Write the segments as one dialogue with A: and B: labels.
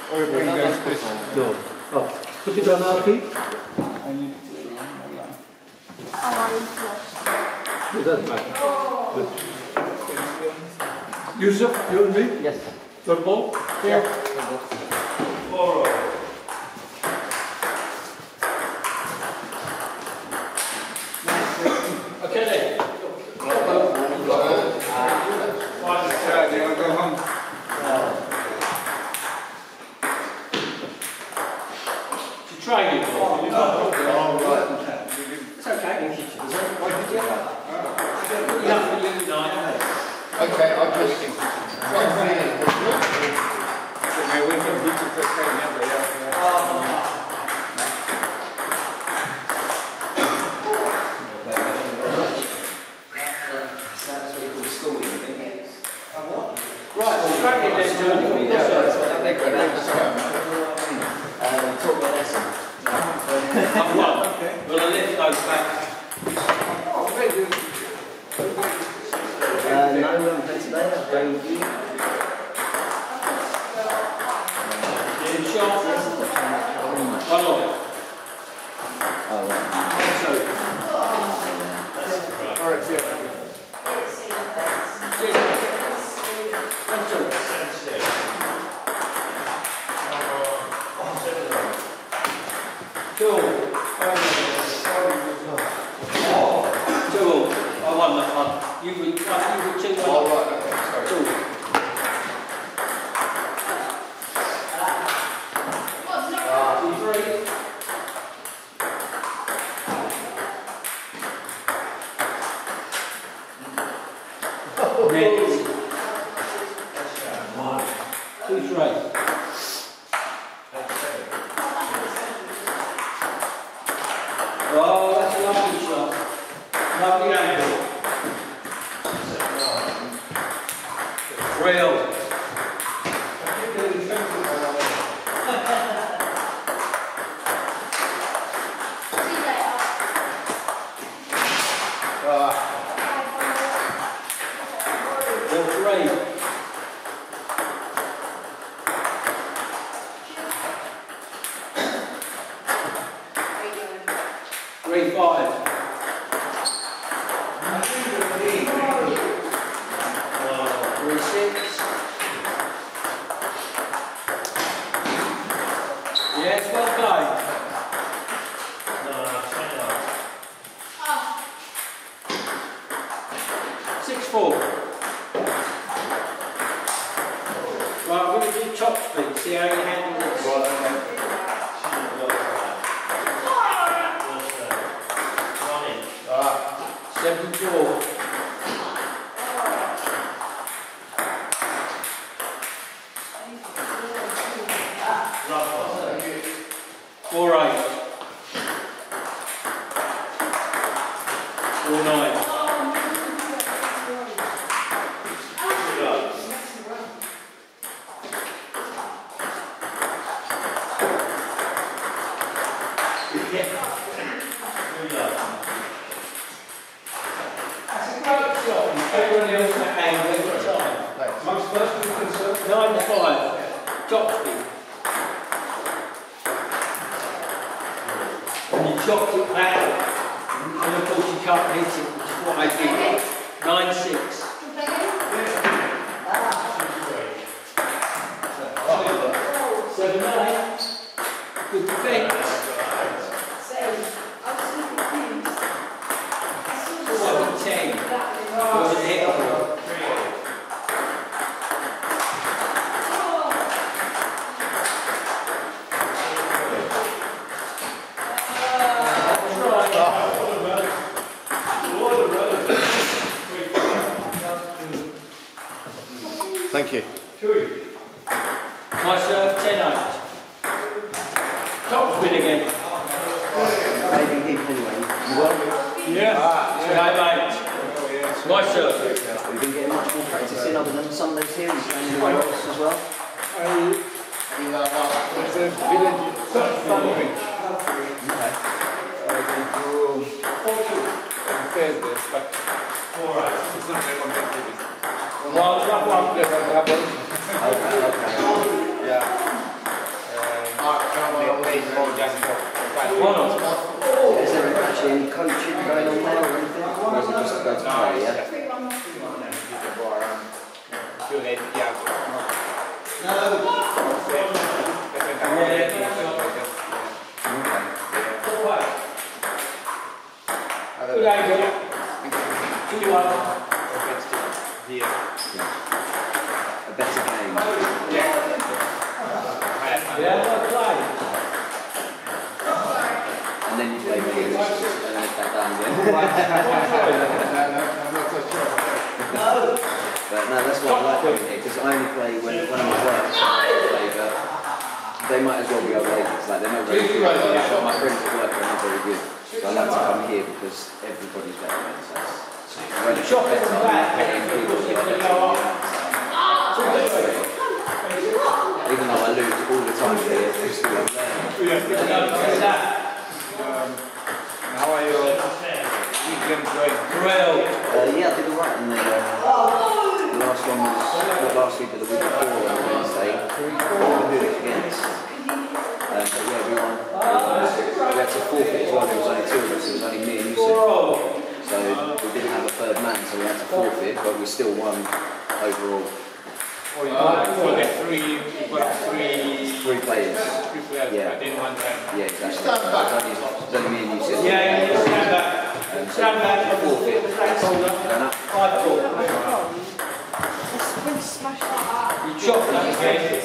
A: Or if we go to this one.
B: No. Oh, put it on our feet. It doesn't matter. Yusuf, you and me?
C: Yes.
B: Football?
C: Yeah.
B: All right. Okay then.
A: Saturday, I'll go home.
B: To try it.
C: It's okay.
A: Okay, I'll just try and feel it. Yeah, we can do it for the yeah.
B: Right, well, try it then, Tony.
C: Talk about lesson.
B: I've won. Will I lift those back?
C: No, we haven't played today. I've played with you.
B: In short, one on.
C: Oh, right.
A: All right, yeah.
B: Cool. Two. I won that one. You were 2-1.
A: All right, okay, sorry.
B: 2. Next. 2, 3. Oh, that's a lovely shot. Lovely angle. Real. All 3. 3, 5. Three, 6. Yes, well played. 6, 4. Right, I'm going to do top speed, see how you handle this.
A: Ah,
B: 7, 4. 4, 8. 4, 9. Everyone else at hand, they've got time. Most personally concerned. 9, 5. Top speed. And you chopped it back. And of course you can't hit it, which is what I did. 9, 6. 7, 8. Good defence. 10. Was it hit?
A: thank you.
B: My serve, 10-8. Top spin again.
C: Maybe him anyway. You will?
B: Yeah. 10-8. My serve.
C: You've been getting much more practice in other than Sundays here. You're playing in the Ross as well.
A: It's a village family. Thursday, but it's not very competitive.
B: Well,
A: Yeah. it's all just for
B: One on.
C: Is there actually any coaching going on there or anything? Or is it just to go to play, yeah?
A: Più lei ti piace.
B: Good angle. 2-1.
A: Via.
C: A better game.
B: Yeah, well played.
C: And then you play me and then it's back down again. But no, that's what I like doing here, because I only play when I'm at work. But they might as well be other agents, like they're not very good. But my friends at work are not very good. So I like to come here because everybody's better than us.
B: Chop it from back.
C: Even though I lose all the time here, I'm still learning.
A: How are your weekends going?
C: Yeah, I did alright in the last one was not last week but the week before on Wednesday. Who it against? But yeah, we won. We had to forfeit as well, there was only two of us, it was only me and Yusuf. So we didn't have a third man, so we had to forfeit, but we still won overall.
A: So the three players.
C: Yeah.
A: I didn't want that.
C: Yeah, exactly. It's only me and Yusuf.
B: Yeah, stand back. Stand back.
C: Forfeit. That's
B: 5-4. You chop that again.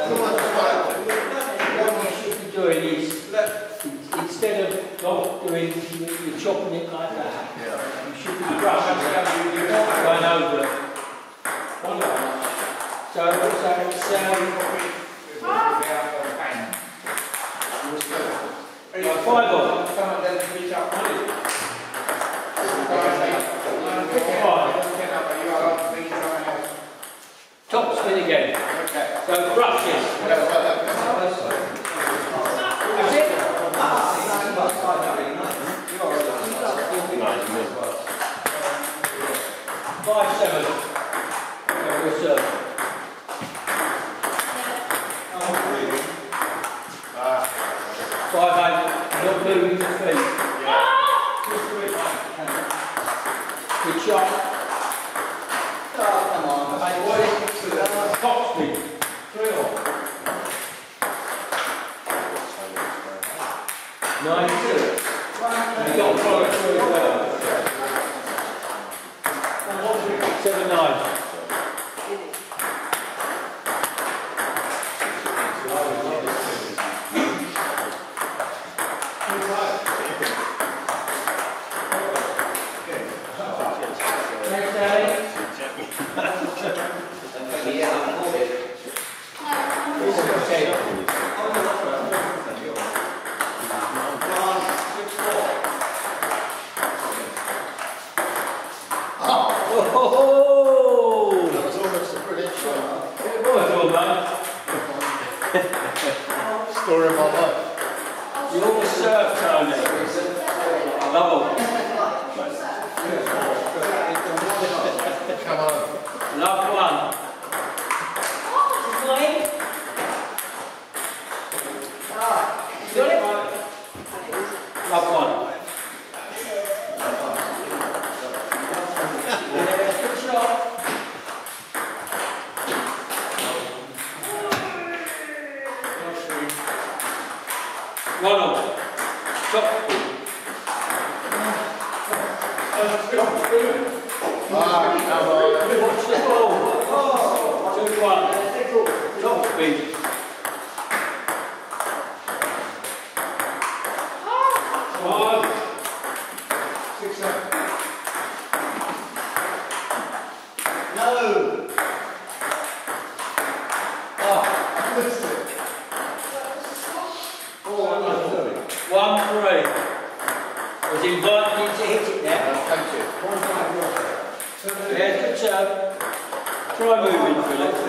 B: What you should be doing is, instead of not doing, you're chopping it like that. You should be brushing going over it. So it's 5-4. Top spin again. So brushes. That's it. 5-7. Good serve. 5-8. Not moving the feet. Good shot. Top speed. 3-all. 9-2. You've got to follow it through as well. 7-9.
D: Story of my life.
B: You always serve, Tony. Love
D: Come on.
B: Love one. Love one. Good shot. One on. Stop.
D: Come on.
B: Watch the ball. 2-1. Top speed. One. 6-7.
D: No.
B: Ah.
D: Missed it.
B: 1-3. I was inviting you to hit it there.
D: Thank you.
B: Yeah, good serve. Try moving, Philip.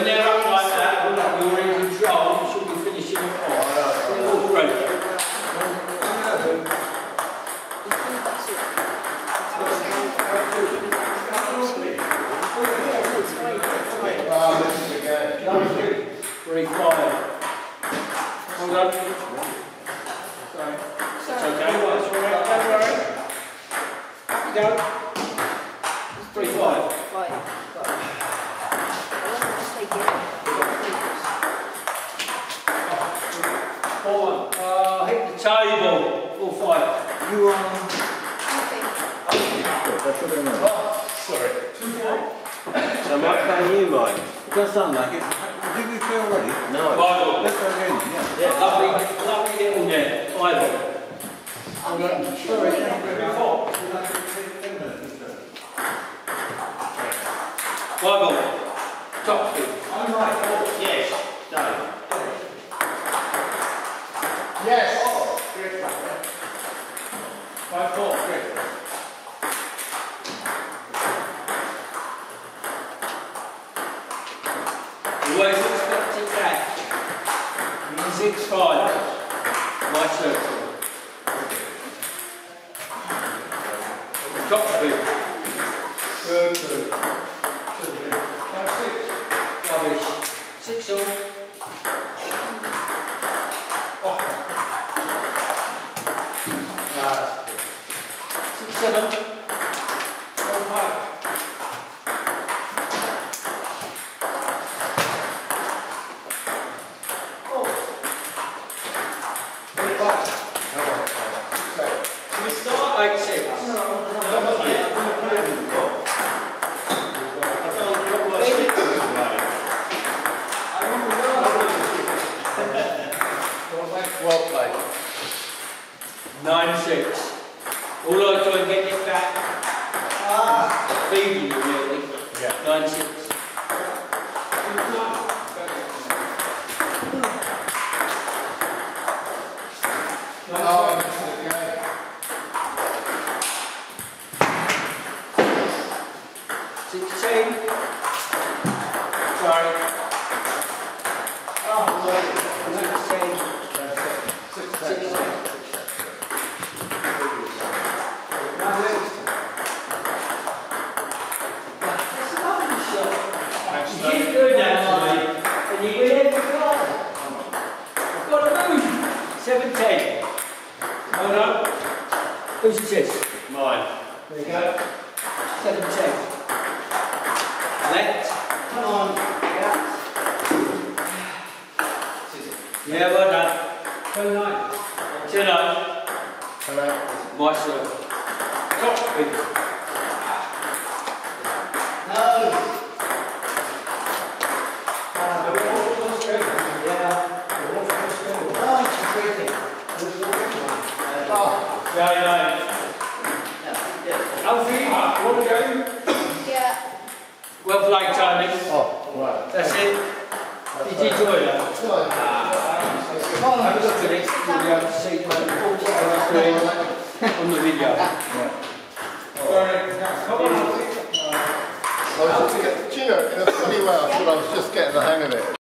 B: they're up like that, you're in control, you should be finishing them off. They're all great.
D: This is the game.
B: 3-5. Hold on. Sorry. It's okay, well, it's all right, don't worry. Up you go. 3-5. 4-1. Hit the table. 4-5.
C: You
D: Sorry.
B: 2-4.
C: So am I playing you, Mike? It does sound like it. Did we play already? No.
B: Bible.
C: Let's go again, yeah.
B: Lovely little net. Bible. Sorry. 4. Bible. Top speed. Yes. Dave.
D: Yes.
B: 5-4. Great. Always expect it back. 6-5. My circle. Top speed. 2-2. 6. Rubbish. 6-all. Oh. 6-7. 4-5. We start like 6.
D: Well played.
B: 9-6. All I try and get it back. Feeding you really.
D: Yeah.
B: 9-6.
D: Oh, this is the game.
B: 16. Sorry. Oh, 16. 16. You keep doing that to me, and you win every card. I've got to move. 7-10. Hold on. Who's this?
A: Mine.
B: There you go. 7-10. Left. Come on. Yeah, well done. 2-9. 2-9.
D: Hello.
B: My serve. Top speed.
E: No.
B: Yeah, yeah. Alfie, you want to go?
E: Yeah.
B: Well played, Tony.
D: Oh, right.
B: That's it. Did you enjoy that? Have a look at it. You'll be able to see on the video. Come on.
D: Do you know, in a funny way, I thought I was just getting the hang of it.